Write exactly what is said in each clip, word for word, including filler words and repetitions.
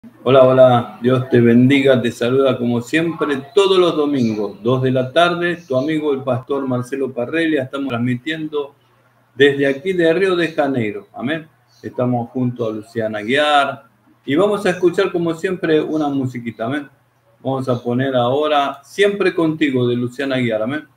Hola, hola, Dios te bendiga, te saluda como siempre todos los domingos, dos de la tarde, tu amigo el pastor Marcelo Parrelia, estamos transmitiendo desde aquí de Río de Janeiro, amén. Estamos junto a Luciana Aguiar y vamos a escuchar como siempre una musiquita, amén. Vamos a poner ahora Siempre Contigo de Luciana Aguiar, amén.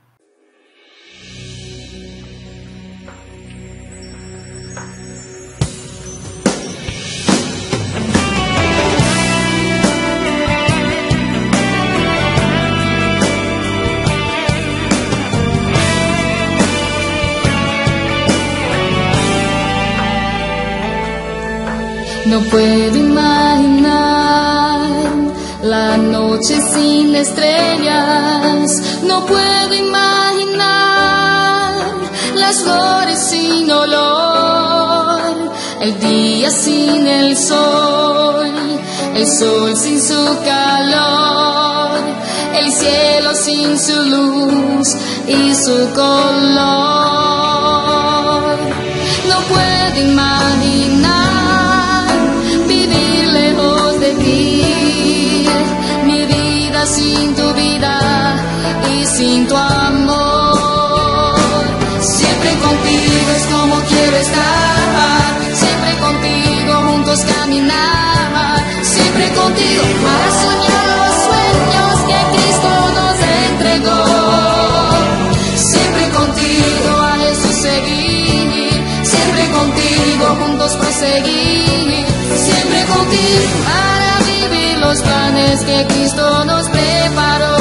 No puedo imaginar la noche sin estrellas, no puedo imaginar las flores sin olor, el día sin el sol, el sol sin su calor, el cielo sin su luz y su color. No puedo imaginar mi vida sin tu vida y sin tu amor. Siempre contigo es como quiero estar, siempre contigo juntos caminar, siempre contigo para soñar los sueños que Cristo nos entregó. Siempre contigo a Jesús seguir, siempre contigo juntos proseguir, siempre contigo para vivir los planes que Cristo nos preparó.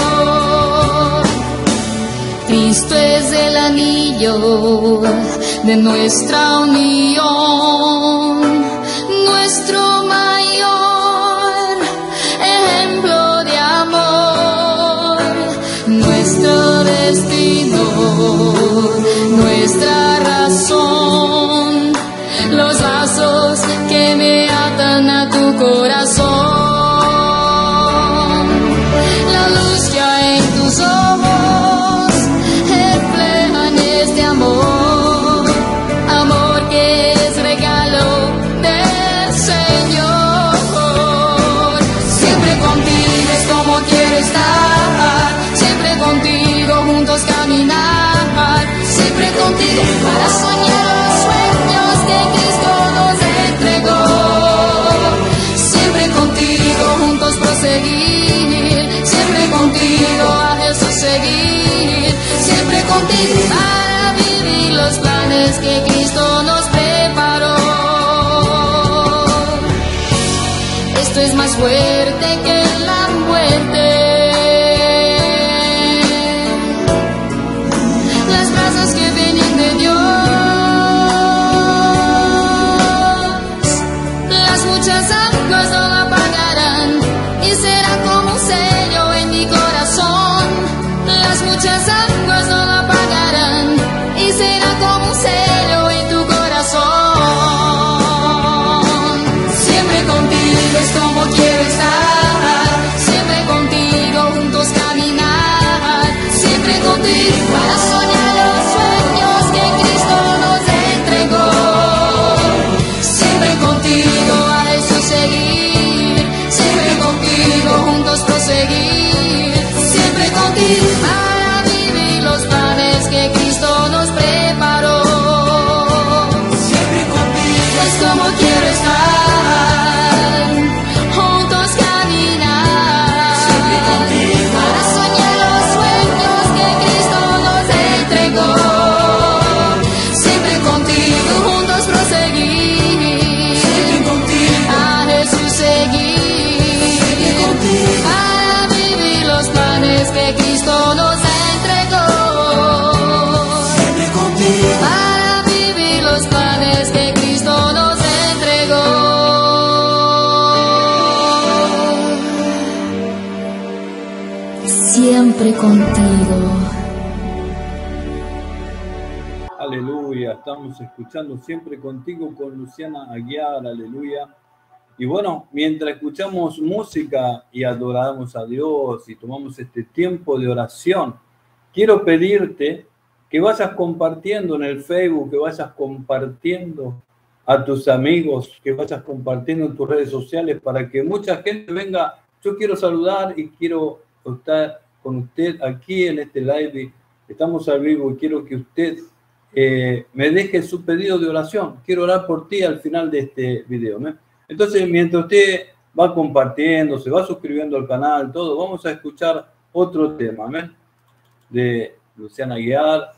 Cristo es el anillo de nuestra unión, nuestro mayor ejemplo de amor, nuestro destino, nuestra razón, los lazos que me atan a tu corazón. Tus ojos reflejan este amor, amor que es regalo del Señor. Siempre contigo es como quiero estar, siempre contigo juntos caminar, siempre contigo para soñar los sueños que Cristo nos entregó. Siempre contigo juntos proseguir, siempre contigo a Jesús seguir, siempre contigo para vivir los planes que Cristo nos preparó. Esto es más fuerte que la muerte, las brasas que vienen de Dios, las muchas aguas no la apagarán y será como un sello en mi corazón. Las muchas aguas no la apagarán y será como un sello en tu corazón. Siempre contigo es como quiero estar, siempre contigo juntos caminar, siempre contigo para soñar los sueños que Cristo nos entregó. Siempre contigo a Jesús seguir, siempre contigo juntos proseguir, siempre contigo para vivir los planes que Cristo nos preparó. Siempre contigo es como quiero estar, juntos caminar, siempre contigo para soñar los sueños que Cristo nos entregó. Siempre contigo juntos proseguir, siempre contigo a Jesús seguir, siempre contigo para vivir los planes que Cristo nos entregó. Siempre contigo para vivir los planes que Cristo nos entregó. Siempre contigo. Aleluya, estamos escuchando Siempre Contigo con Luciana Aguiar, aleluya. Y bueno, mientras escuchamos música y adoramos a Dios y tomamos este tiempo de oración, quiero pedirte que vayas compartiendo en el Facebook, que vayas compartiendo a tus amigos, que vayas compartiendo en tus redes sociales para que mucha gente venga. Yo quiero saludar y quiero estar con usted aquí en este live. Estamos al vivo y quiero que usted eh, me deje su pedido de oración. Quiero orar por ti al final de este video, ¿no? Entonces, mientras usted va compartiendo, se va suscribiendo al canal, todo, vamos a escuchar otro tema, ¿no? De Luciana Aguiar.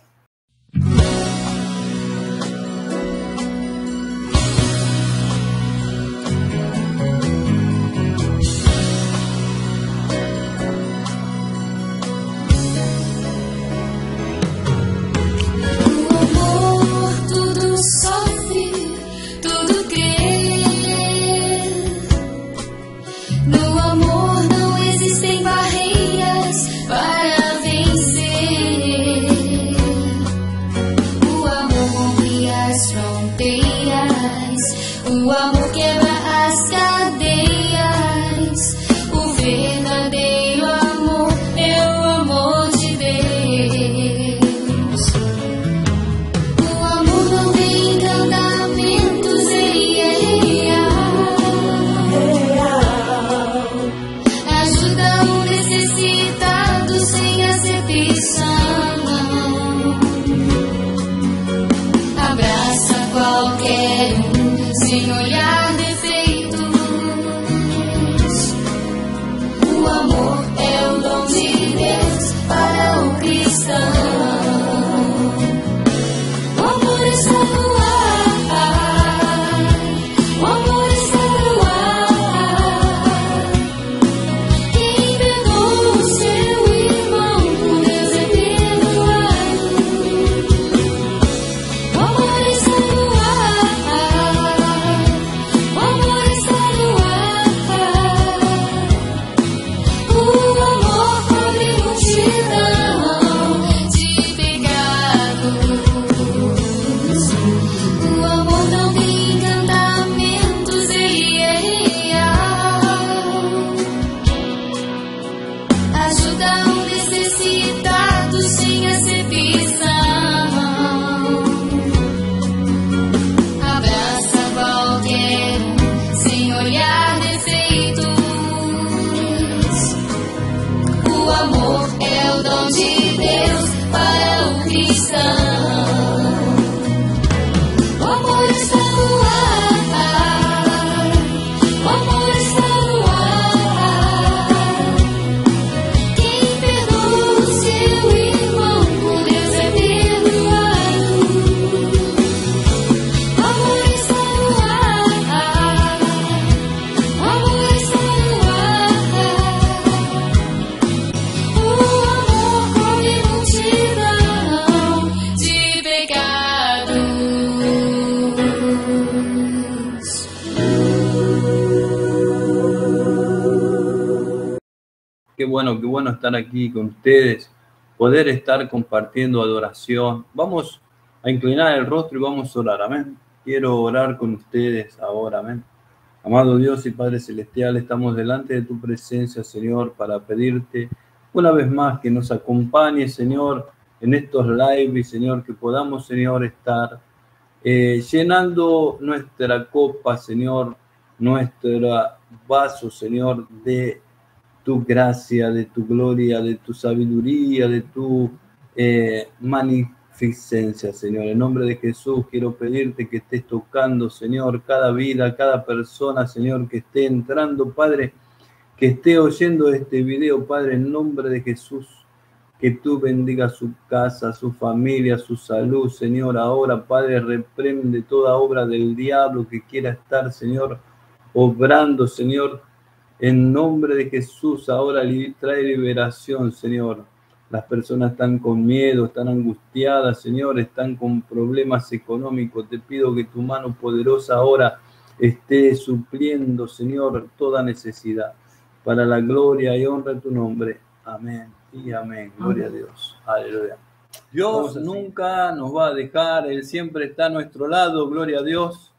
Qué bueno, qué bueno estar aquí con ustedes, poder estar compartiendo adoración. Vamos a inclinar el rostro y vamos a orar, amén. Quiero orar con ustedes ahora, amén. Amado Dios y Padre Celestial, estamos delante de tu presencia, Señor, para pedirte una vez más que nos acompañe, Señor, en estos lives, Señor, que podamos, Señor, estar eh, llenando nuestra copa, Señor, nuestro vaso, Señor, de tu gracia, de tu gloria, de tu sabiduría, de tu eh, magnificencia, Señor. En nombre de Jesús quiero pedirte que estés tocando, Señor, cada vida, cada persona, Señor, que esté entrando, Padre, que esté oyendo este video, Padre, en nombre de Jesús, que tú bendigas su casa, su familia, su salud, Señor. Ahora, Padre, reprende toda obra del diablo que quiera estar, Señor, obrando, Señor. En nombre de Jesús, ahora trae liberación, Señor. Las personas están con miedo, están angustiadas, Señor, están con problemas económicos. Te pido que tu mano poderosa ahora esté supliendo, Señor, toda necesidad. Para la gloria y honra de tu nombre. Amén y amén. Gloria a Dios. Aleluya. Dios nunca nos va a dejar, Él siempre está a nuestro lado. Gloria a Dios.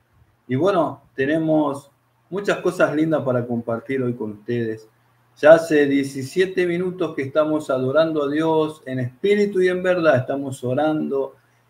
Y bueno, tenemos muchas cosas lindas para compartir hoy con ustedes. Ya hace diecisiete minutos que estamos adorando a Dios en espíritu y en verdad. Estamos orando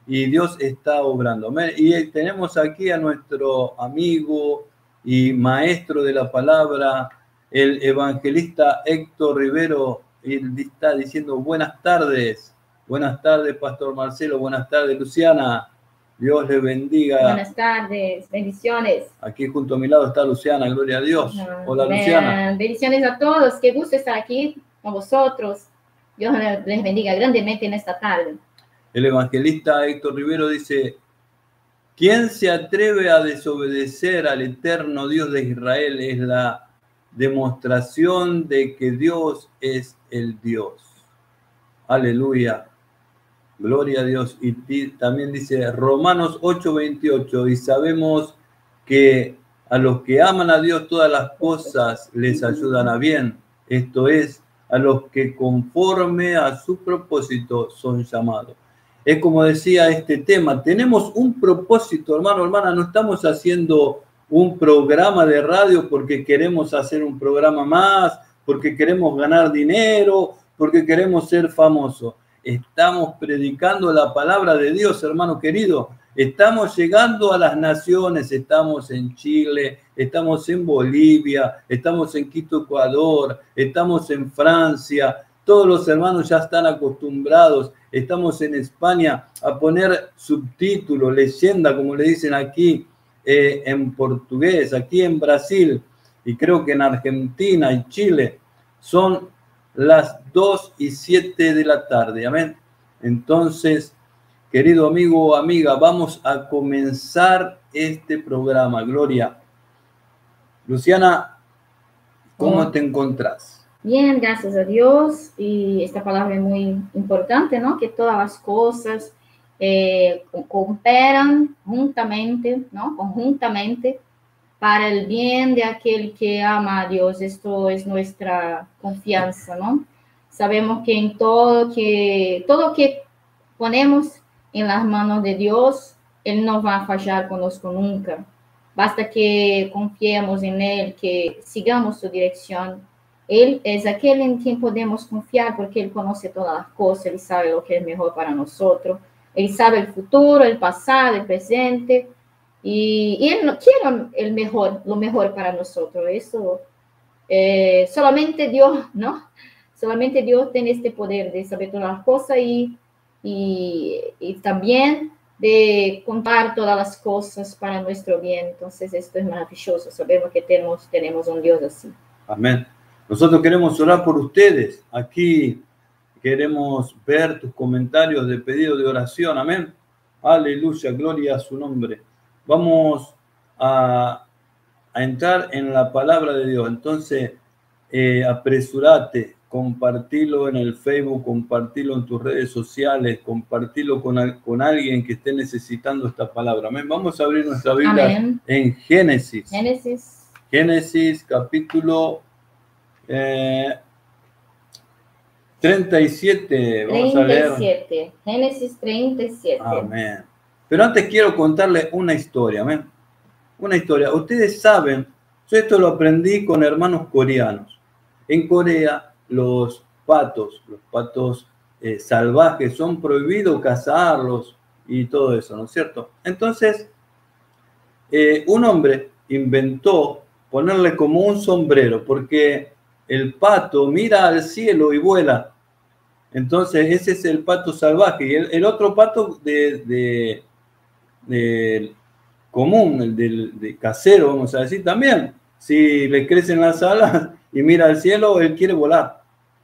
y Dios está obrando. Amén. Y tenemos aquí a nuestro amigo y maestro de la palabra, el evangelista Héctor Rivero, y él está diciendo buenas tardes. Buenas tardes, Pastor Marcelo. Buenas tardes, Luciana. Dios le bendiga. Buenas tardes, bendiciones. Aquí junto a mi lado está Luciana, gloria a Dios. Hola, Luciana. Bendiciones a todos, qué gusto estar aquí con vosotros. Dios les bendiga grandemente en esta tarde. El evangelista Héctor Rivero dice, ¿quién se atreve a desobedecer al eterno Dios de Israel? Es la demostración de que Dios es el Dios. Aleluya. Gloria a Dios. Y también dice Romanos ocho veintiocho, y sabemos que a los que aman a Dios todas las cosas les ayudan a bien. Esto es, a los que conforme a su propósito son llamados. Es como decía este tema, tenemos un propósito, hermano, hermana, no estamos haciendo un programa de radio porque queremos hacer un programa más, porque queremos ganar dinero, porque queremos ser famosos. Estamos predicando la palabra de Dios, hermano querido. Estamos llegando a las naciones, estamos en Chile, estamos en Bolivia, estamos en Quito, Ecuador, estamos en Francia. Todos los hermanos ya están acostumbrados. Estamos en España a poner subtítulos, leyenda, como le dicen aquí, eh, en portugués, aquí en Brasil, y creo que en Argentina y Chile son las dos y siete de la tarde, amén. Entonces, querido amigo o amiga, vamos a comenzar este programa, Gloria. Luciana, ¿cómo oh. te encontrás? Bien, gracias a Dios, y esta palabra es muy importante, ¿no? Que todas las cosas eh, cooperan juntamente, ¿no? Conjuntamente, para el bien de aquel que ama a Dios. Esto es nuestra confianza, ¿no? Sabemos que en todo que, todo que ponemos en las manos de Dios, Él no va a fallar conosco nunca. Basta que confiemos en Él, que sigamos su dirección. Él es aquel en quien podemos confiar porque Él conoce todas las cosas, Él sabe lo que es mejor para nosotros, Él sabe el futuro, el pasado, el presente. Y, y Él no quiere el mejor, lo mejor para nosotros. Eso eh, solamente Dios, ¿no? Solamente Dios tiene este poder de saber todas las cosas y, y, y también de contar todas las cosas para nuestro bien. Entonces esto es maravilloso. Sabemos que tenemos, tenemos un Dios así. Amén. Nosotros queremos orar por ustedes. Aquí queremos ver tus comentarios de pedido de oración. Amén. Aleluya, gloria a su nombre. Vamos a, a entrar en la palabra de Dios. Entonces, eh, apresúrate, compartilo en el Facebook, compartilo en tus redes sociales, compartilo con, con alguien que esté necesitando esta palabra. Amén. Vamos a abrir nuestra Biblia Amén. en Génesis. Génesis. Génesis, capítulo eh, treinta y siete. Vamos treinta y siete. a leer. Génesis treinta y siete. Amén. Pero antes quiero contarles una historia, amén. Una historia. Ustedes saben, yo esto lo aprendí con hermanos coreanos. En Corea, los patos, los patos eh, salvajes, son prohibidos cazarlos y todo eso, ¿no es cierto? Entonces, eh, un hombre inventó ponerle como un sombrero, porque el pato mira al cielo y vuela. Entonces, ese es el pato salvaje. Y el, el otro pato de... de De común, el del de casero, vamos a decir, también. Si le crecen las alas y mira al cielo, él quiere volar.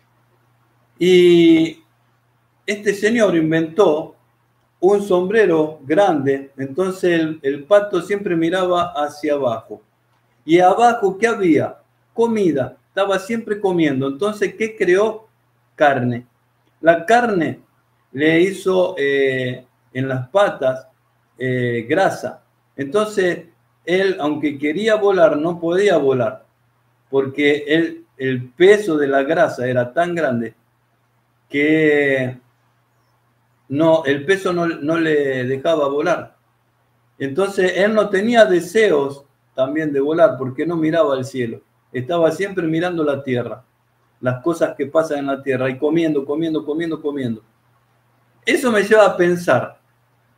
Y este señor inventó un sombrero grande, entonces el, el pato siempre miraba hacia abajo. Y abajo, ¿qué había? Comida, estaba siempre comiendo. Entonces, ¿qué creó? Carne. La carne le hizo eh, en las patas Eh, grasa. Entonces, él, aunque quería volar, no podía volar, porque él, el peso de la grasa era tan grande que no, el peso no, no le dejaba volar. Entonces, él no tenía deseos también de volar, porque no miraba al cielo. Estaba siempre mirando la tierra, las cosas que pasan en la tierra, y comiendo, comiendo, comiendo, comiendo. Eso me lleva a pensar,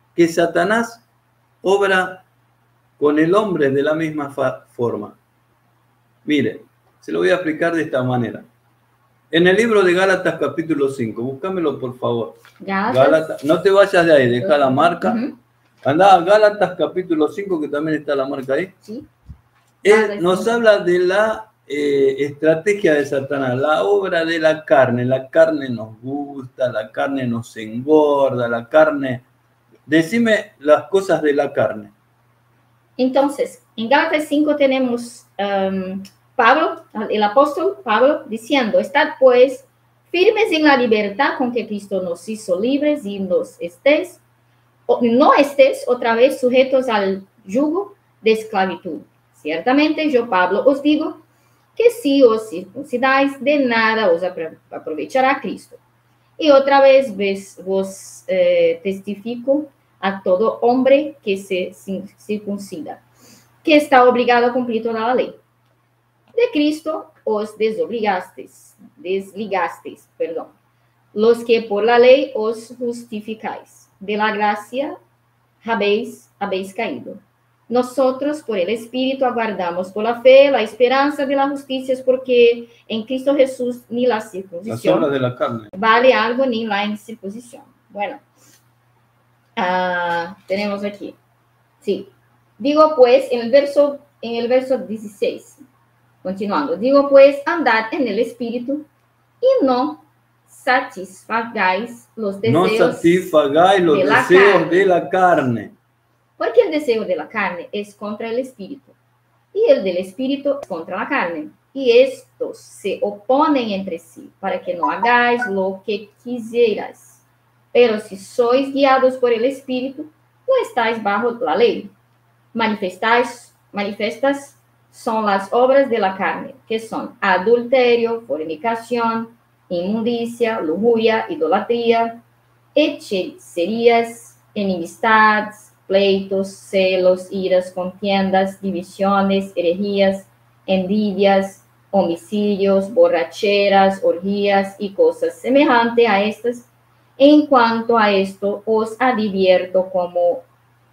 que Satanás obra con el hombre de la misma forma. Mire, se lo voy a explicar de esta manera. En el libro de Gálatas capítulo cinco, búscamelo por favor. Gálatas. Gálatas. No te vayas de ahí, deja la marca. Uh-huh. Anda a Gálatas capítulo cinco, que también está la marca ahí. Sí. Él nos habla de la eh, estrategia de Satanás, la obra de la carne. La carne nos gusta, la carne nos engorda, la carne... Decime las cosas de la carne. Entonces, en Gálatas cinco tenemos um, Pablo, el apóstol Pablo, diciendo, estad pues firmes en la libertad con que Cristo nos hizo libres y nos estés, no estés otra vez sujetos al yugo de esclavitud. Ciertamente yo, Pablo, os digo que si os circuncidáis, de nada os aprovechará Cristo. Y otra vez ves, vos eh, testifico a todo hombre que se circuncida, que está obligado a cumplir toda la ley. De Cristo os desobligasteis, desligasteis, perdón, los que por la ley os justificáis. De la gracia habéis, habéis caído. Nosotros, por el Espíritu, aguardamos por la fe la esperanza de la justicia, porque en Cristo Jesús ni la circuncisión Las obras de la carne vale algo, ni la incircuncisión. Bueno, uh, tenemos aquí. Sí. Digo pues, en el verso, en el verso dieciséis, continuando, digo pues, andad en el Espíritu y no satisfagáis los deseos, no satisfagáis los de la deseos carne. de la carne. Porque el deseo de la carne es contra el Espíritu, y el del Espíritu es contra la carne. Y estos se oponen entre sí, para que no hagáis lo que quisierais. Pero si sois guiados por el Espíritu, no estáis bajo la ley. Manifestáis, manifestas son las obras de la carne, que son adulterio, fornicación, inmundicia, lujuria, idolatría, hechicerías, enemistades, pleitos, celos, iras, contiendas, divisiones, herejías, envidias, homicidios, borracheras, orgías y cosas semejantes a estas. En cuanto a esto, os advierto, como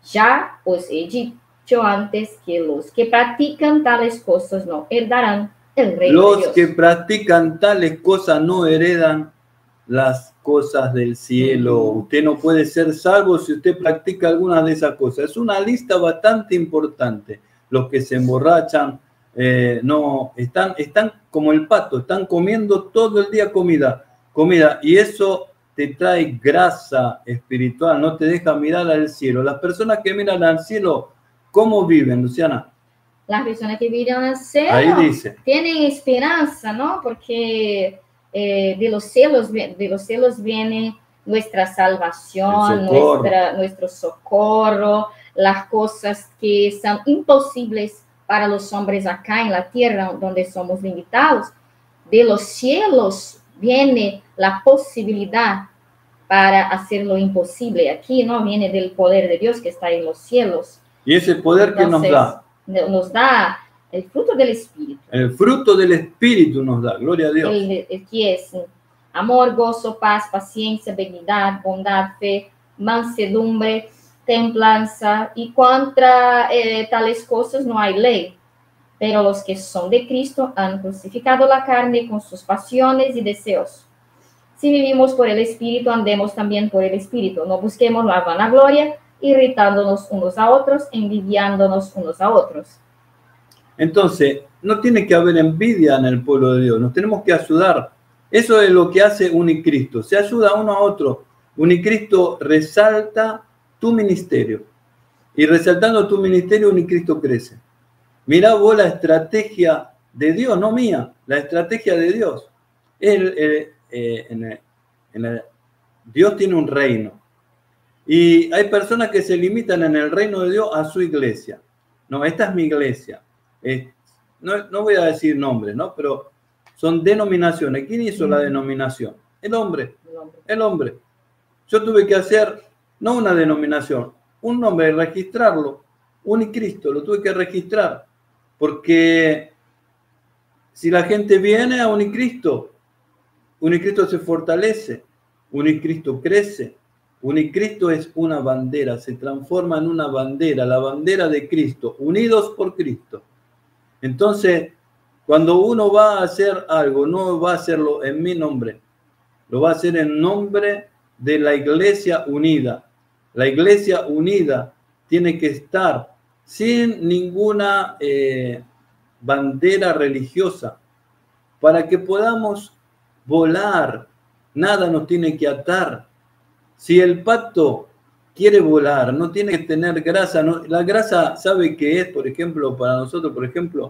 ya os he dicho antes, que los que practican tales cosas no heredarán el reino de Los Dios. que practican tales cosas no heredan las cosas del cielo. Usted no puede ser salvo si usted practica alguna de esas cosas. Es una lista bastante importante. Los que se emborrachan, eh, no, están, están como el pato, están comiendo todo el día comida, comida, y eso te trae grasa espiritual, no te deja mirar al cielo. Las personas que miran al cielo, ¿cómo viven, Luciana? Las personas que viven al cielo Ahí dice. tienen esperanza, ¿no? Porque eh, de los cielos, de los cielos viene nuestra salvación, nuestra, nuestro socorro, las cosas que son imposibles para los hombres acá en la tierra, donde somos limitados. De los cielos viene la posibilidad para hacer lo imposible. Aquí, ¿no? Viene del poder de Dios que está en los cielos. Y ese poder que nos da. Nos da el fruto del Espíritu. El fruto del Espíritu nos da, gloria a Dios. El, el que es amor, gozo, paz, paciencia, benignidad, bondad, fe, mansedumbre, templanza, y contra eh, tales cosas no hay ley. Pero los que son de Cristo han crucificado la carne con sus pasiones y deseos. Si vivimos por el Espíritu, andemos también por el Espíritu. No busquemos la vanagloria, irritándonos unos a otros, envidiándonos unos a otros. Entonces, no tiene que haber envidia en el pueblo de Dios. Nos tenemos que ayudar. Eso es lo que hace Unicristo. Se ayuda uno a otro. Unicristo resalta tu ministerio. Y resaltando tu ministerio, Unicristo crece. Mirá vos la estrategia de Dios, no mía. La estrategia de Dios. El, el, eh, en el, en el, Dios tiene un reino. Y hay personas que se limitan en el reino de Dios a su iglesia. No, esta es mi iglesia. Eh, no, no voy a decir nombres, ¿no? Pero son denominaciones. ¿Quién hizo la denominación? El hombre. El hombre. Yo tuve que hacer, no una denominación, un nombre, registrarlo. Unicristo, lo tuve que registrar. Porque si la gente viene a Unicristo, Unicristo se fortalece, Unicristo crece. Unicristo es una bandera, se transforma en una bandera, la bandera de Cristo, unidos por Cristo. Entonces, cuando uno va a hacer algo, no va a hacerlo en mi nombre, lo va a hacer en nombre de la Iglesia unida. La Iglesia unida tiene que estar sin ninguna eh, bandera religiosa para que podamos volar. Nada nos tiene que atar. Si el pato quiere volar, no tiene que tener grasa. No, la grasa, ¿sabe qué es? Por ejemplo, para nosotros, por ejemplo,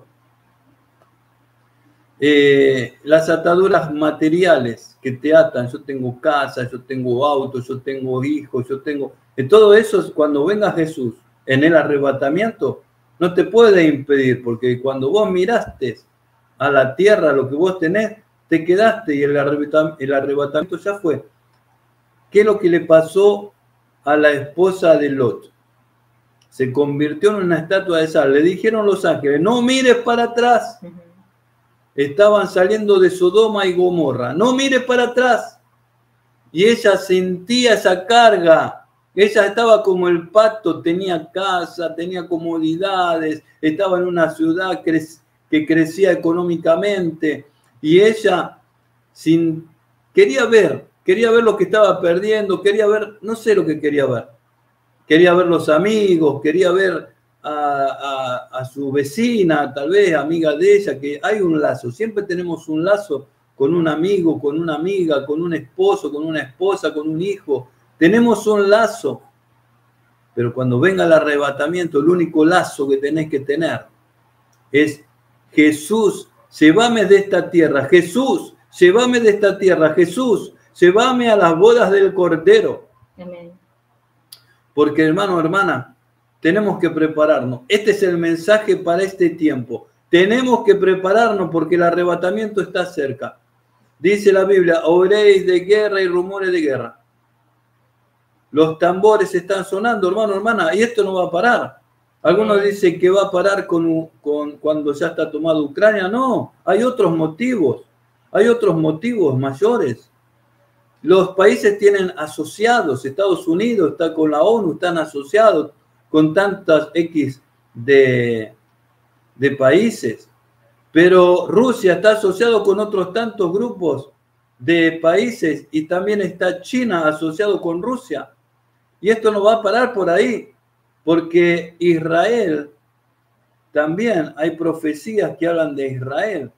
eh, las ataduras materiales que te atan. Yo tengo casa, yo tengo auto, yo tengo hijos, yo tengo... En todo eso, cuando venga Jesús en el arrebatamiento, no te puede impedir, porque cuando vos miraste a la tierra lo que vos tenés, te quedaste y el arrebatamiento, el arrebatamiento ya fue. ¿Qué es lo que le pasó a la esposa de Lot? Se convirtió en una estatua de sal. Le dijeron los ángeles, no mires para atrás. Uh-huh. Estaban saliendo de Sodoma y Gomorra. No mires para atrás. Y ella sentía esa carga. Ella estaba como el pato, tenía casa, tenía comodidades, estaba en una ciudad que crecía económicamente. Y ella sin, quería ver, quería ver lo que estaba perdiendo, quería ver, no sé lo que quería ver. Quería ver los amigos, quería ver a, a, a su vecina, tal vez amiga de ella, que hay un lazo. Siempre tenemos un lazo con un amigo, con una amiga, con un esposo, con una esposa, con un hijo. Tenemos un lazo. Pero cuando venga el arrebatamiento, el único lazo que tenés que tener es Jesús, llévame de esta tierra. Jesús, llévame de esta tierra. Jesús, llévame a las bodas del Cordero. Amén. Porque, hermano, hermana, tenemos que prepararnos. Este es el mensaje para este tiempo. Tenemos que prepararnos porque el arrebatamiento está cerca. Dice la Biblia, oiréis de guerra y rumores de guerra. Los tambores están sonando, hermano, hermana, y esto no va a parar. Algunos dicen que va a parar con, con, cuando ya está tomado Ucrania. No, hay otros motivos. Hay otros motivos mayores. Los países tienen asociados. Estados Unidos está con la ONU, están asociados con tantas X de, de países. Pero Rusia está asociado con otros tantos grupos de países y también está China asociado con Rusia. Y esto no va a parar por ahí, porque Israel, también hay profecías que hablan de Israel,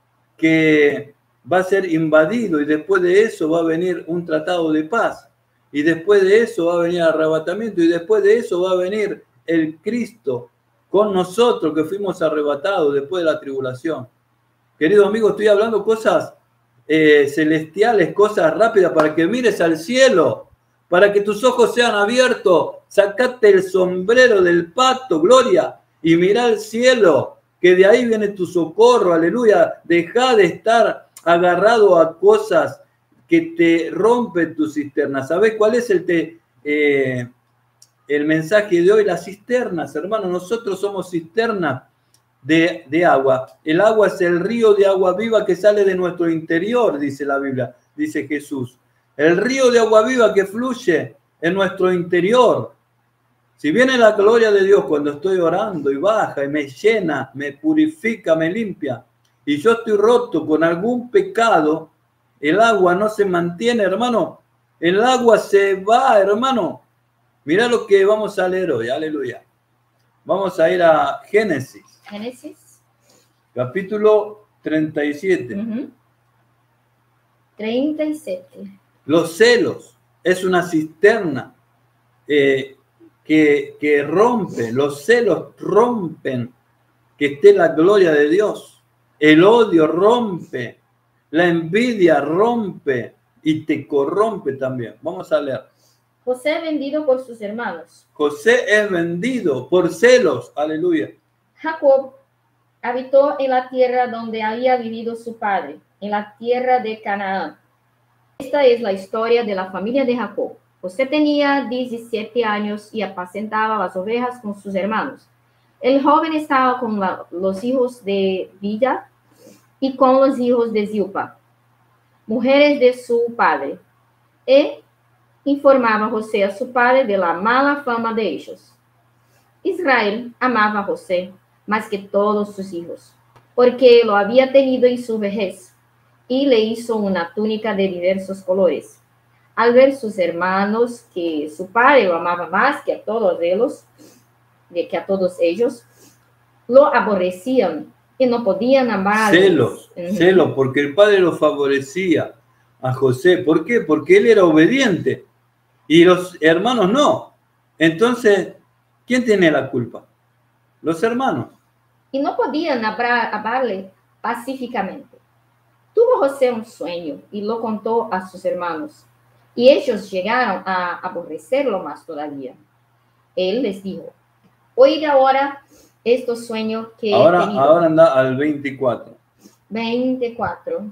que va a ser invadido y después de eso va a venir un tratado de paz. Y después de eso va a venir el arrebatamiento y después de eso va a venir el Cristo con nosotros que fuimos arrebatados después de la tribulación. Querido amigo, estoy hablando cosas eh, celestiales, cosas rápidas para que mires al cielo. Para que tus ojos sean abiertos, sacate el sombrero del pato, gloria, y mira al cielo, que de ahí viene tu socorro, aleluya. Deja de estar agarrado a cosas que te rompen tu cisterna. ¿Sabes cuál es el, te, eh, el mensaje de hoy? Las cisternas, hermano, nosotros somos cisternas de, de agua. El agua es el río de agua viva que sale de nuestro interior, dice la Biblia, dice Jesús. El río de agua viva que fluye en nuestro interior. Si viene la gloria de Dios cuando estoy orando y baja y me llena, me purifica, me limpia, y yo estoy roto con algún pecado, el agua no se mantiene, hermano. El agua se va, hermano. Mira lo que vamos a leer hoy, aleluya. Vamos a ir a Génesis. Génesis. Capítulo treinta y siete. Uh-huh. treinta y siete. Los celos es una cisterna eh, que, que rompe, los celos rompen que esté la gloria de Dios. El odio rompe, la envidia rompe y te corrompe también. Vamos a leer. José vendido por sus hermanos. José es vendido por celos, aleluya. Jacob habitó en la tierra donde había vivido su padre, en la tierra de Canaán. Esta es la historia de la familia de Jacob. José tenía diecisiete años y apacentaba las ovejas con sus hermanos. El joven estaba con la, los hijos de Bilha y con los hijos de Zilpa, mujeres de su padre. Y informaba José a su padre de la mala fama de ellos. Israel amaba a José más que todos sus hijos, porque lo había tenido en su vejez, y le hizo una túnica de diversos colores. Al ver sus hermanos que su padre lo amaba más que a todos ellos, de que a todos ellos, lo aborrecían y no podían amar. Celos, uh-huh. celos, porque el padre lo favorecía a José. ¿Por qué? Porque él era obediente y los hermanos no. Entonces, ¿quién tiene la culpa? Los hermanos. Y no podían hablarle pacíficamente. Tuvo José un sueño y lo contó a sus hermanos, y ellos llegaron a aborrecerlo más todavía. Él les dijo: oiga ahora estos sueños que ahora, he tenido. Ahora anda al veinticuatro. veinticuatro.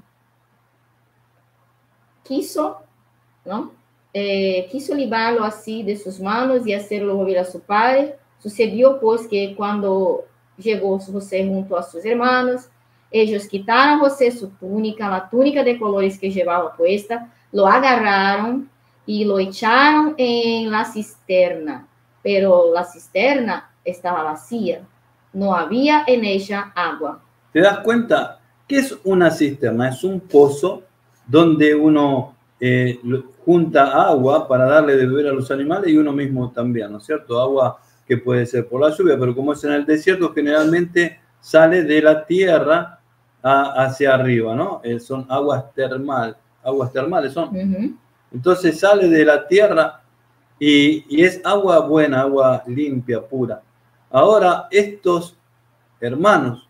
Quiso, ¿no? Eh, quiso librarlo así de sus manos y hacerlo volver a su padre. Sucedió pues que cuando llegó José junto a sus hermanos, ellos quitaron a José su túnica, la túnica de colores que llevaba puesta, lo agarraron y lo echaron en la cisterna, pero la cisterna estaba vacía, no había en ella agua. ¿Te das cuenta? ¿Qué es una cisterna? Es un pozo donde uno eh, junta agua para darle de beber a los animales y uno mismo también, ¿no es cierto? Agua que puede ser por la lluvia, pero como es en el desierto, generalmente sale de la tierra a, hacia arriba, ¿no? Eh, son aguas termal, aguas termales son. Uh-huh. Entonces sale de la tierra y, y es agua buena, agua limpia, pura. Ahora, estos hermanos,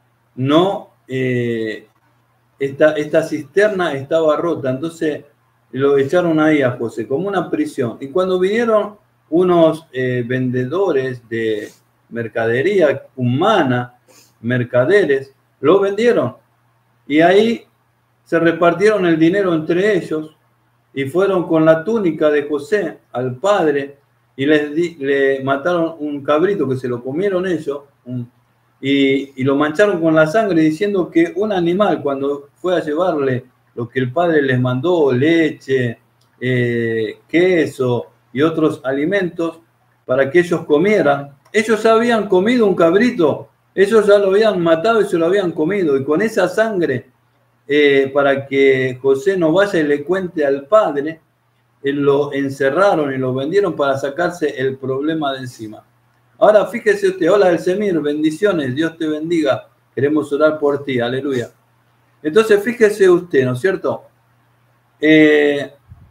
no, eh, esta, esta cisterna estaba rota, entonces lo echaron ahí a José, como una prisión. Y cuando vinieron unos eh, vendedores de mercadería humana, mercaderes, lo vendieron. Y ahí se repartieron el dinero entre ellos y fueron con la túnica de José al padre y les di, le mataron un cabrito que se lo comieron ellos un, y, y lo mancharon con la sangre diciendo que un animal cuando fue a llevarle lo que el padre les mandó, leche, eh, queso y otros alimentos para que ellos comieran, ellos habían comido un cabrito, ellos ya lo habían matado y se lo habían comido, y con esa sangre, eh, para que José no vaya y le cuente al padre, eh, lo encerraron y lo vendieron para sacarse el problema de encima. Ahora fíjese usted, hola Elsemir, bendiciones, Dios te bendiga, queremos orar por ti, aleluya. Entonces fíjese usted, ¿no es cierto? Eh,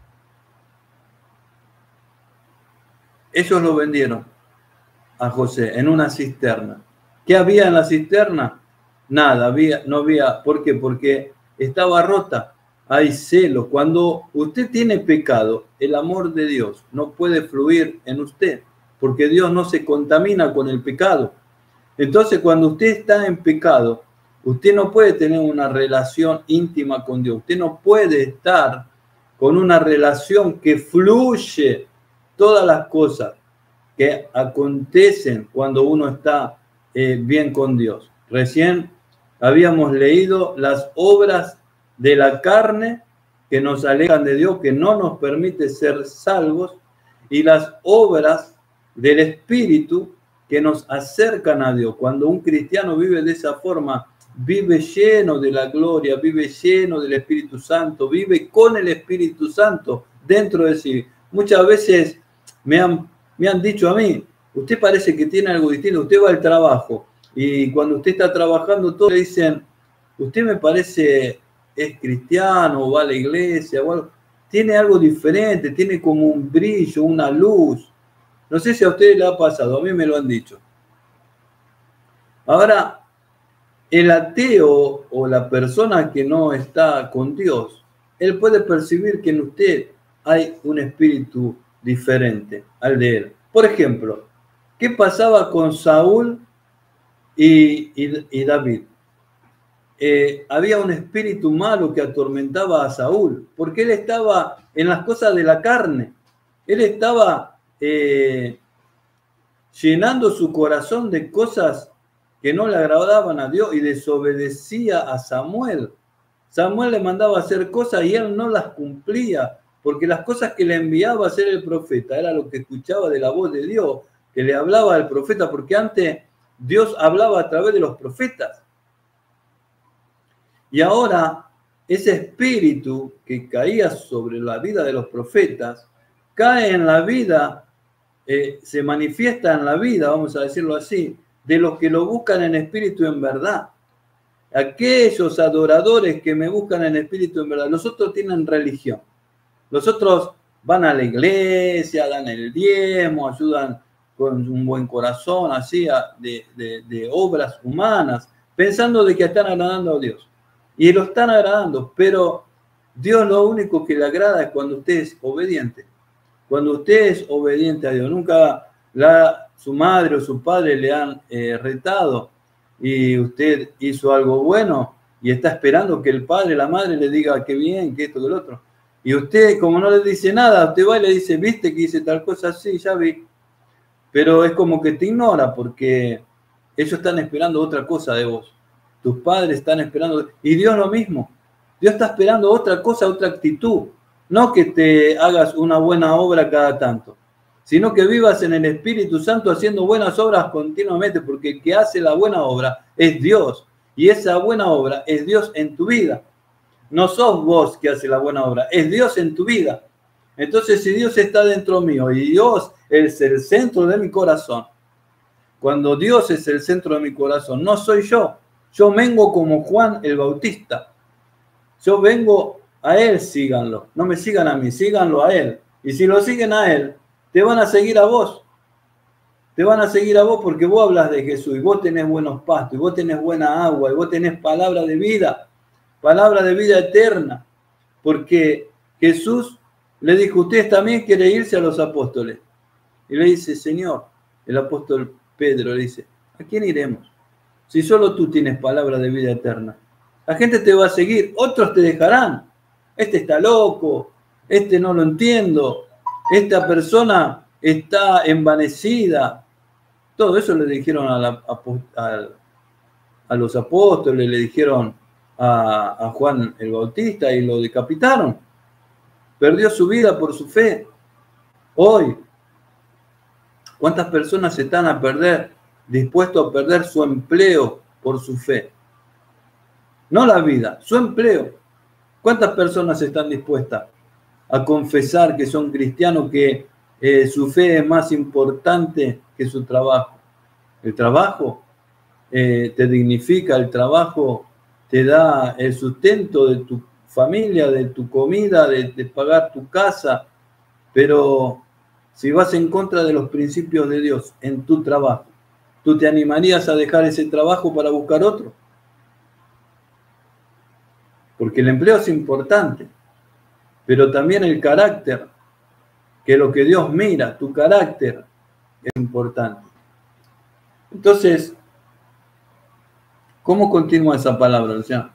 ellos lo vendieron a José en una cisterna. ¿Qué había en la cisterna? Nada, había, no había. ¿Por qué? Porque estaba rota. Hay celos. Cuando usted tiene pecado, el amor de Dios no puede fluir en usted, porque Dios no se contamina con el pecado. Entonces, cuando usted está en pecado, usted no puede tener una relación íntima con Dios. Usted no puede estar con una relación que fluye todas las cosas que acontecen cuando uno está eh, bien con Dios. Recién habíamos leído las obras de la carne que nos alejan de Dios, que no nos permite ser salvos, y las obras del Espíritu que nos acercan a Dios. Cuando un cristiano vive de esa forma, vive lleno de la gloria, vive lleno del Espíritu Santo, vive con el Espíritu Santo dentro de sí. Muchas veces me han, me han dicho a mí, usted parece que tiene algo distinto, usted va al trabajo y cuando usted está trabajando todos le dicen, usted me parece es cristiano, va a la iglesia, o algo, tiene algo diferente, tiene como un brillo, una luz. No sé si a ustedes le ha pasado, a mí me lo han dicho. Ahora, el ateo o la persona que no está con Dios, él puede percibir que en usted hay un espíritu diferente al de él. Por ejemplo, ¿qué pasaba con Saúl y, y, y David? Eh, había un espíritu malo que atormentaba a Saúl, porque él estaba en las cosas de la carne. Él estaba eh, llenando su corazón de cosas que no le agradaban a Dios y desobedecía a Samuel. Samuel le mandaba a hacer cosas y él no las cumplía porque las cosas que le enviaba a hacer el profeta era lo que escuchaba de la voz de Dios, que le hablaba al profeta, porque antes Dios hablaba a través de los profetas. Y ahora ese espíritu que caía sobre la vida de los profetas, cae en la vida, eh, se manifiesta en la vida, vamos a decirlo así, de los que lo buscan en espíritu y en verdad. Aquellos adoradores que me buscan en espíritu y en verdad. Los otros tienen religión. Los otros van a la iglesia, dan el diezmo, ayudan con un buen corazón, así, de, de, de obras humanas, pensando de que están agradando a Dios. Y lo están agradando, pero Dios lo único que le agrada es cuando usted es obediente. Cuando usted es obediente a Dios. Nunca la, su madre o su padre le han eh, retado y usted hizo algo bueno y está esperando que el padre, la madre le diga que bien, que esto, que lo otro. Y usted, como no le dice nada, usted va y le dice, viste que hice tal cosa, sí, ya vi. Pero es como que te ignora porque ellos están esperando otra cosa de vos. Tus padres están esperando, y Dios lo mismo. Dios está esperando otra cosa, otra actitud. No que te hagas una buena obra cada tanto, sino que vivas en el Espíritu Santo haciendo buenas obras continuamente, porque el que hace la buena obra es Dios. Y esa buena obra es Dios en tu vida. No sos vos que hace la buena obra, es Dios en tu vida. Entonces, si Dios está dentro mío y Dios es el centro de mi corazón, cuando Dios es el centro de mi corazón, no soy yo. Yo vengo como Juan el Bautista. Yo vengo a Él, síganlo. No me sigan a mí, síganlo a Él. Y si lo siguen a Él, te van a seguir a vos. Te van a seguir a vos porque vos hablas de Jesús y vos tenés buenos pastos, y vos tenés buena agua, y vos tenés palabra de vida, palabra de vida eterna. Porque Jesús le dijo, ustedes también quieren irse a los apóstoles. Y le dice, Señor, el apóstol Pedro le dice, ¿a quién iremos? Si solo tú tienes palabra de vida eterna. La gente te va a seguir, otros te dejarán. Este está loco, este no lo entiendo, esta persona está envanecida. Todo eso le dijeron a, la, a, a los apóstoles, le dijeron a, a Juan el Bautista y lo decapitaron. Perdió su vida por su fe. Hoy, ¿cuántas personas están a perder, dispuestos a perder su empleo por su fe? No la vida, su empleo. ¿Cuántas personas están dispuestas a confesar que son cristianos, que eh, su fe es más importante que su trabajo? El trabajo eh, te dignifica, el trabajo te da el sustento de tu familia, de tu comida, de, de pagar tu casa, pero si vas en contra de los principios de Dios en tu trabajo, ¿tú te animarías a dejar ese trabajo para buscar otro? Porque el empleo es importante, pero también el carácter, que lo que Dios mira, tu carácter es importante. Entonces, ¿cómo continúa esa palabra, Luciana?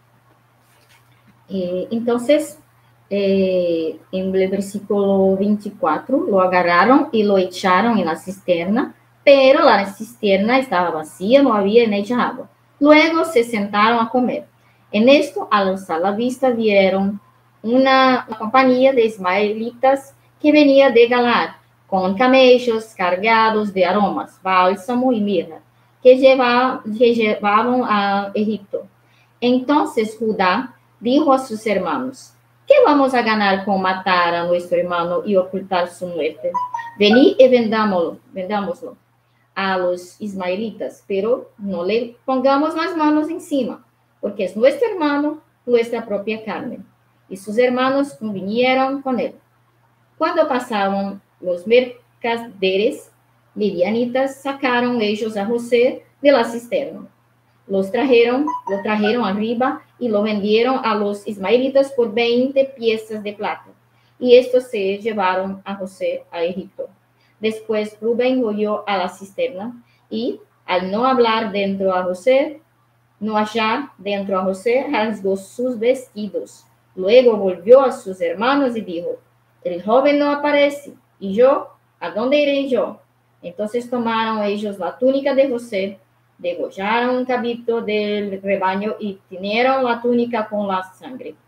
Eh, entonces, eh, en el versículo veinticuatro, lo agarraron y lo echaron en la cisterna, pero la cisterna estaba vacía, no había en ella agua. Luego se sentaron a comer. En esto, al alzar la vista, vieron una, una compañía de ismaelitas que venía de Galaad, con camellos cargados de aromas, bálsamo y mirra, que, lleva, que llevaban a Egipto. Entonces Judá dijo a sus hermanos, ¿qué vamos a ganar con matar a nuestro hermano y ocultar su muerte? Venid y vendámoslo, vendámoslo a los ismaelitas, pero no le pongamos las manos encima, porque es nuestro hermano, nuestra propia carne. Y sus hermanos convinieron con él. Cuando pasaban los mercaderes midianitas, sacaron ellos a José de la cisterna. Los trajeron, lo trajeron arriba y lo vendieron a los ismaelitas por veinte piezas de plata. Y estos se llevaron a José a Egipto. Después Rubén volvió a la cisterna y, al no hablar dentro a José, no hallar dentro a José, rasgó sus vestidos. Luego volvió a sus hermanos y dijo, el joven no aparece, y yo, ¿a dónde iré yo? Entonces tomaron ellos la túnica de José, degollaron un cabrito del rebaño y tiñeron la túnica con la sangre.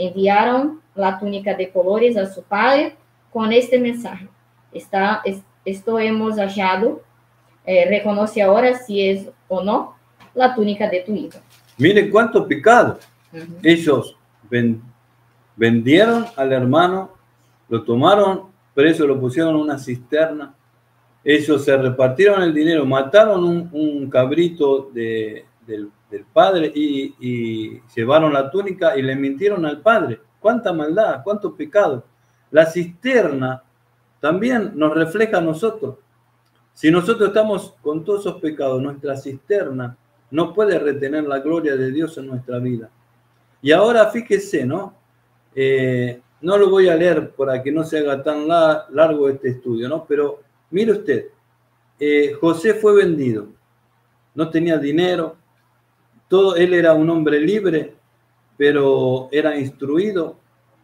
enviaron la túnica de colores a su padre con este mensaje. Está, es, esto hemos hallado, eh, reconoce ahora si es o no la túnica de tu hijo. Mire cuánto pecado. Uh-huh. Ellos ven, vendieron al hermano, lo tomaron preso, lo pusieron en una cisterna. Ellos se repartieron el dinero, mataron un, un cabrito de, del, del padre y, y llevaron la túnica y le mintieron al padre. Cuánta maldad, cuánto pecado. La cisterna también nos refleja a nosotros. Si nosotros estamos con todos esos pecados, nuestra cisterna no puede retener la gloria de Dios en nuestra vida. Y ahora fíjese, ¿no? Eh, no lo voy a leer para que no se haga tan la, largo este estudio, ¿no? Pero mire usted, eh, José fue vendido, no tenía dinero, todo, él era un hombre libre, pero era instruido,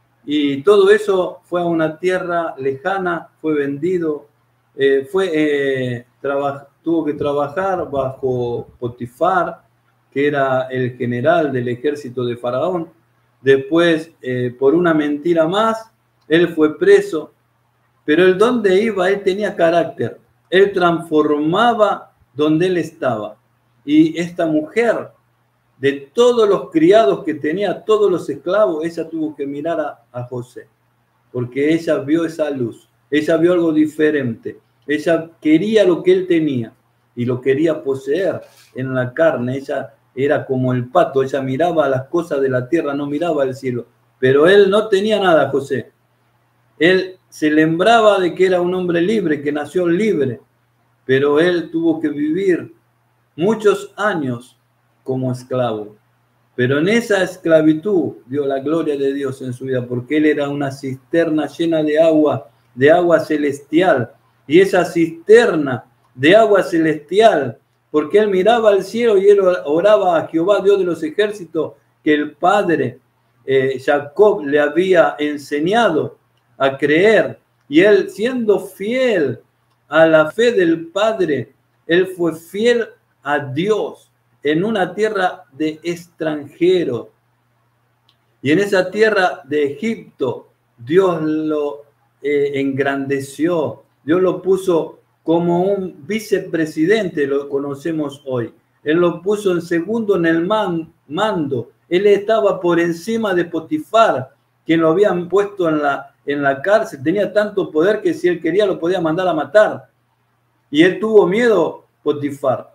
y todo eso fue a una tierra lejana, fue vendido, eh, fue, eh, tuvo que trabajar bajo Potifar, que era el general del ejército de Faraón. Después, eh, por una mentira más, él fue preso, pero él donde iba, él tenía carácter, él transformaba donde él estaba. Y esta mujer, de todos los criados que tenía, todos los esclavos, ella tuvo que mirar a, a José, porque ella vio esa luz, ella vio algo diferente, ella quería lo que él tenía y lo quería poseer en la carne. Ella era como el pato, ella miraba las cosas de la tierra, no miraba al cielo, pero él no tenía nada, José. Él se lembraba de que era un hombre libre, que nació libre, pero él tuvo que vivir muchos años como esclavo. Pero en esa esclavitud vio la gloria de Dios en su vida, porque él era una cisterna llena de agua, de agua celestial. Y esa cisterna de agua celestial, porque él miraba al cielo y él oraba a Jehová, Dios de los ejércitos, que el padre eh, Jacob le había enseñado a creer. Y él, siendo fiel a la fe del padre, él fue fiel a Dios en una tierra de extranjero. Y en esa tierra de Egipto, Dios lo eh, engrandeció. Dios lo puso como un vicepresidente, lo conocemos hoy. Él lo puso en segundo en el man, mando. Él estaba por encima de Potifar, quien lo habían puesto en la, en la cárcel. Tenía tanto poder que si él quería lo podía mandar a matar. Y él tuvo miedo, Potifar.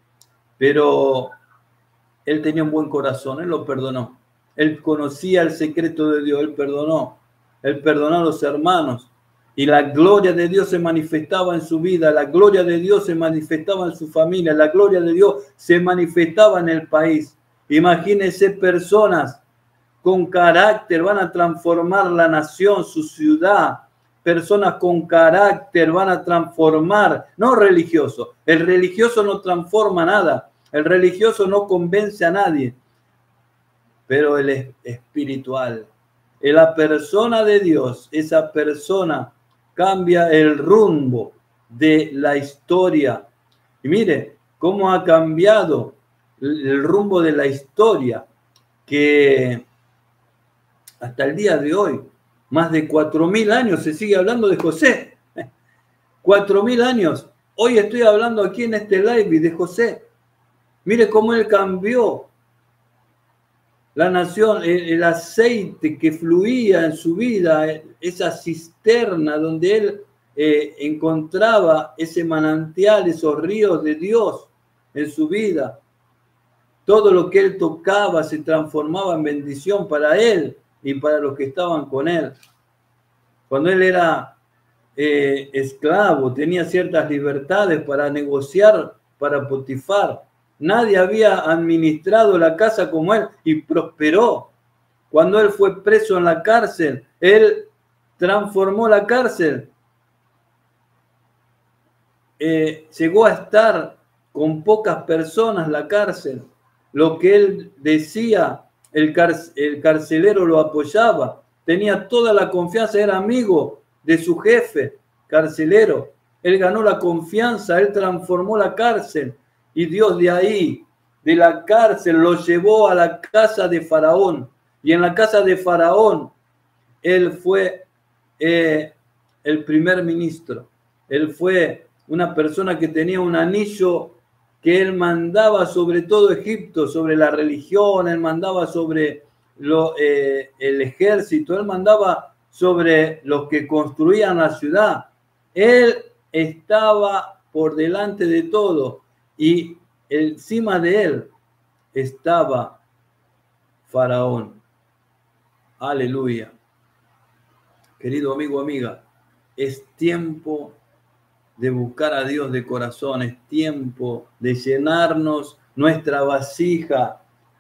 Pero él tenía un buen corazón, él lo perdonó. Él conocía el secreto de Dios, él perdonó. Él perdonó a los hermanos. Y la gloria de Dios se manifestaba en su vida, la gloria de Dios se manifestaba en su familia, la gloria de Dios se manifestaba en el país. Imagínense personas con carácter, van a transformar la nación, su ciudad. Personas con carácter van a transformar, no religioso. El religioso no transforma nada, el religioso no convence a nadie, pero el espiritual, la persona de Dios, esa persona cambia el rumbo de la historia. Y mire cómo ha cambiado el rumbo de la historia, que hasta el día de hoy, más de cuatro mil años se sigue hablando de José. Cuatro mil años. Hoy estoy hablando aquí en este live de José. Mire cómo él cambió la nación, el, el aceite que fluía en su vida, esa cisterna donde él eh, encontraba ese manantial, esos ríos de Dios en su vida. Todo lo que él tocaba se transformaba en bendición para él y para los que estaban con él. Cuando él era eh, esclavo, tenía ciertas libertades para negociar para Potifar. Nadie había administrado la casa como él y prosperó. Cuando él fue preso en la cárcel, él transformó la cárcel. Eh, llegó a estar con pocas personas la cárcel. Lo que él decía, el, car el carcelero lo apoyaba. Tenía toda la confianza, era amigo de su jefe carcelero. Él ganó la confianza, él transformó la cárcel. Y Dios de ahí, de la cárcel, lo llevó a la casa de Faraón. Y en la casa de Faraón, él fue eh, el primer ministro. Él fue una persona que tenía un anillo que él mandaba sobre todo Egipto, sobre la religión, él mandaba sobre lo, eh, el ejército, él mandaba sobre los que construían la ciudad. Él estaba por delante de todo y encima de él estaba Faraón. Aleluya. Querido amigo, amiga, es tiempo de buscar a Dios de corazón, es tiempo de llenarnos nuestra vasija,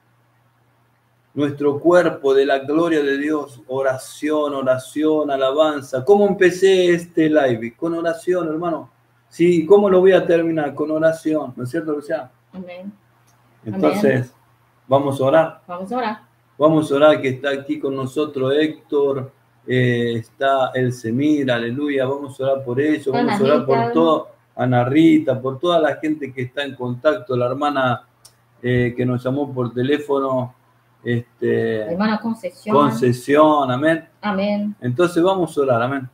nuestro cuerpo de la gloria de Dios. Oración, oración, alabanza. ¿Cómo empecé este live? Con oración, hermano. Sí, ¿cómo lo voy a terminar? Con oración, ¿no es cierto, Luciana? Amén. Entonces, Amén. Vamos a orar. Vamos a orar. Vamos a orar, que está aquí con nosotros Héctor, eh, está el Semir, aleluya. Vamos a orar por ellos, vamos Ana a orar Rita. por todo, Ana Rita, por toda la gente que está en contacto, la hermana eh, que nos llamó por teléfono, este, la hermana Concesión. Concesión, amén. Amén. Entonces vamos a orar, amén.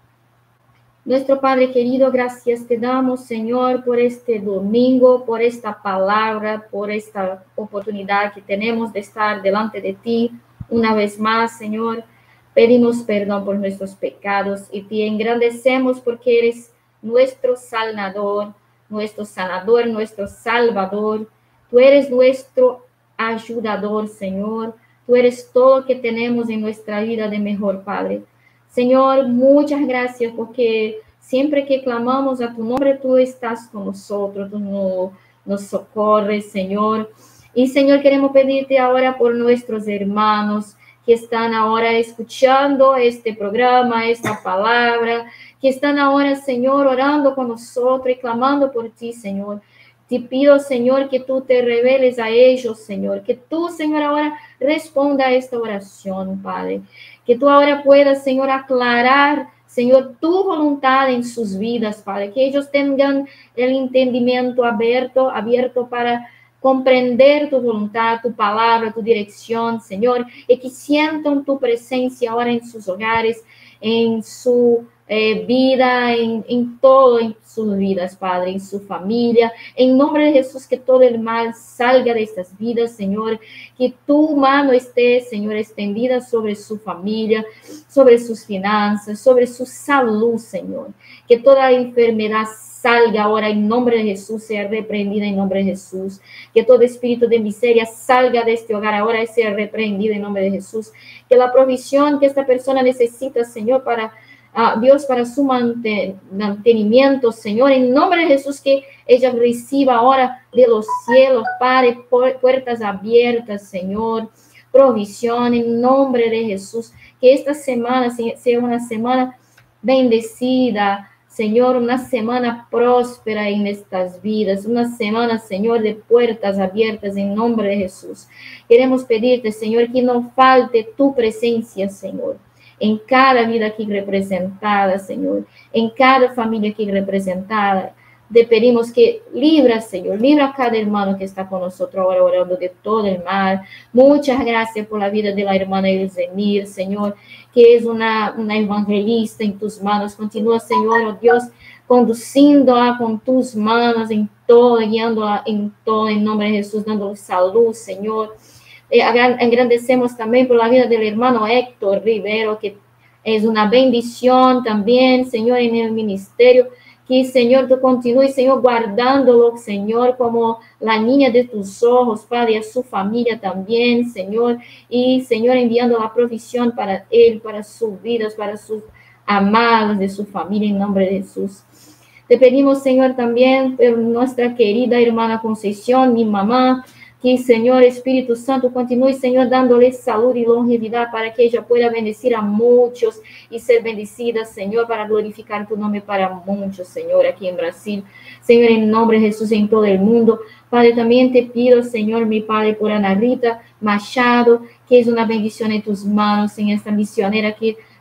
Nuestro Padre querido, gracias te damos, Señor, por este domingo, por esta palabra, por esta oportunidad que tenemos de estar delante de ti una vez más, Señor. Pedimos perdón por nuestros pecados y te engrandecemos porque eres nuestro sanador, nuestro sanador, nuestro salvador. Tú eres nuestro ayudador, Señor. Tú eres todo lo que tenemos en nuestra vida de mejor, Padre. Señor, muchas gracias porque siempre que clamamos a tu nombre, tú estás con nosotros, tú no, nos socorres, Señor. Y, Señor, queremos pedirte ahora por nuestros hermanos que están ahora escuchando este programa, esta palabra, que están ahora, Señor, orando con nosotros y clamando por ti, Señor. Te pido, Señor, que tú te reveles a ellos, Señor, que tú, Señor, ahora responda a esta oración, Padre. Que tú ahora puedas, Señor, aclarar, Señor, tu voluntad en sus vidas, Padre. Que ellos tengan el entendimiento abierto, abierto para comprender tu voluntad, tu palabra, tu dirección, Señor. Y que sientan tu presencia ahora en sus hogares, en su eh, vida, en, en todo, en sus vidas, Padre, en su familia. En nombre de Jesús, que todo el mal salga de estas vidas, Señor. Que tu mano esté, Señor, extendida sobre su familia, sobre sus finanzas, sobre su salud, Señor. Que toda enfermedad salga ahora en nombre de Jesús, sea reprendida en nombre de Jesús. Que todo espíritu de miseria salga de este hogar ahora y sea reprendido en nombre de Jesús. Que la provisión que esta persona necesita, Señor, para uh, Dios, para su mantenimiento, Señor, en nombre de Jesús, que ella reciba ahora de los cielos, Padre, puertas abiertas, Señor, provisión en nombre de Jesús. Que esta semana sea una semana bendecida, Señor, una semana próspera en estas vidas, una semana, Señor, de puertas abiertas en nombre de Jesús. Queremos pedirte, Señor, que no falte tu presencia, Señor, en cada vida aquí representada, Señor, en cada familia aquí representada. Te pedimos que libra, Señor, libra a cada hermano que está con nosotros ahora orando de todo el mal. Muchas gracias por la vida de la hermana Elzenir, Señor, que es una, una evangelista en tus manos. Continúa, Señor, oh Dios, conduciéndola con tus manos en todo, guiándola en todo, en nombre de Jesús, dando salud, Señor. Eh, agradecemos también por la vida del hermano Héctor Rivero, que es una bendición también, Señor, en el ministerio. Que, Señor, tú continúes, Señor, guardándolo, Señor, como la niña de tus ojos, Padre, a su familia también, Señor. Y, Señor, enviando la provisión para él, para sus vidas, para sus amados, de su familia, en nombre de Jesús. Te pedimos, Señor, también por nuestra querida hermana Concesión, mi mamá, que, Señor, Espíritu Santo, continúe, Señor, dándole salud y longevidad para que ella pueda bendecir a muchos y ser bendecida, Señor, para glorificar tu nombre para muchos, Señor, aquí en Brasil. Señor, en nombre de Jesús, en todo el mundo. Padre, también te pido, Señor, mi Padre, por Ana Rita Machado, que es una bendición en tus manos, en esta misionera que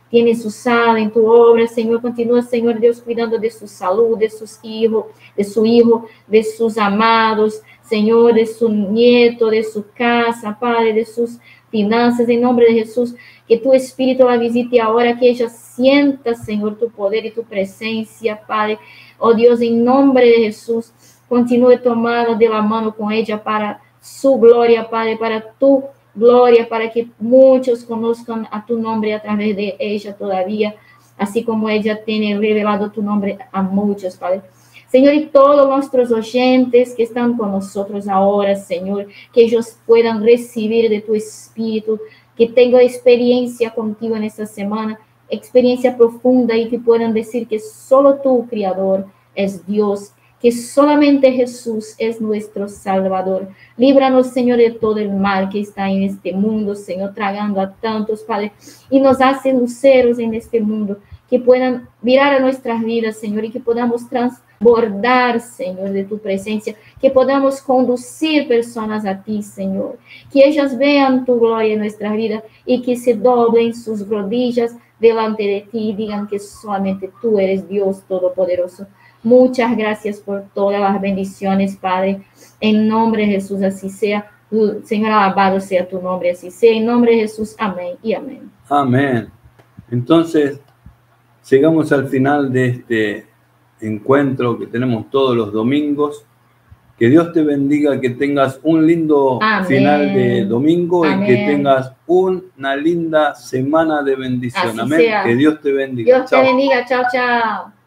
tienes usado en tu obra, Señor. Continúa, Señor Dios, cuidando de su salud, de sus hijos, de su hijo, de sus amados, Señor, de su nieto, de su casa, Padre, de sus finanzas, en nombre de Jesús. Que tu Espíritu la visite ahora, que ella sienta, Señor, tu poder y tu presencia, Padre. Oh Dios, en nombre de Jesús, continúe tomando de la mano con ella para su gloria, Padre, para tu gloria, para que muchos conozcan a tu nombre a través de ella todavía, así como ella tiene revelado tu nombre a muchos, Padre. Señor, y todos nuestros oyentes que están con nosotros ahora, Señor, que ellos puedan recibir de tu Espíritu, que tengan experiencia contigo en esta semana, experiencia profunda, y que puedan decir que solo tú, Creador, es Dios, que solamente Jesús es nuestro Salvador. Líbranos, Señor, de todo el mal que está en este mundo, Señor, tragando a tantos, Padre, y nos hace luceros en este mundo, que puedan mirar a nuestras vidas, Señor, y que podamos transbordar, Señor, de tu presencia, que podamos conducir personas a ti, Señor, que ellas vean tu gloria en nuestras vidas y que se doblen sus rodillas delante de ti y digan que solamente tú eres Dios Todopoderoso. Muchas gracias por todas las bendiciones, Padre. En nombre de Jesús, así sea. Señor, alabado sea tu nombre, así sea. En nombre de Jesús, amén y amén. Amén. Entonces, llegamos al final de este encuentro que tenemos todos los domingos. Que Dios te bendiga, que tengas un lindo Amén. Final de domingo. Amén. Y que tengas una linda semana de bendición. Así Amén. Sea. Que Dios te bendiga. Dios chao. Te bendiga. Chao, chao.